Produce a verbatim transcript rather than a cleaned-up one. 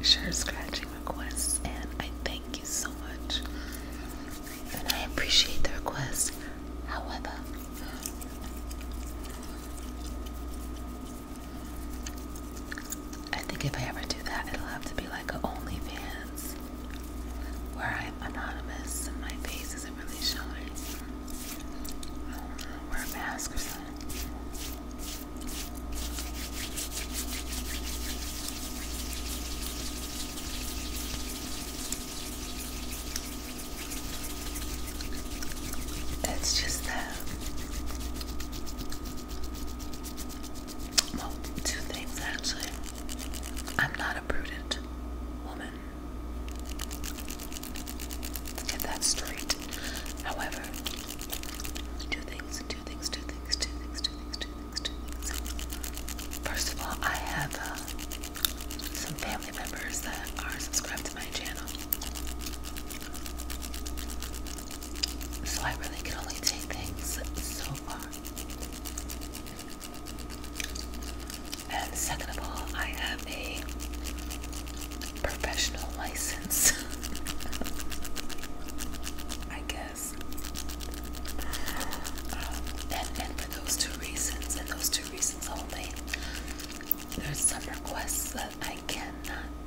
shirt scratching requests, and I thank you so much. And I appreciate the request. However, I think if I ever do that, it'll have to be like a OnlyFans where I'm anonymous and my face isn't really showing. I don't know, wear a mask or something. It's just that, well, two things actually. I'm not a prudent woman. Let's get that straight. However, two things, two things, two things, two things, two things, two things, two things. First of all, I have uh, some family members that are subscribed to my channel. So I really can only take things so far. And second of all, I have a professional license. I guess. Um, and, and for those two reasons, and those two reasons only, there's some requests that I cannot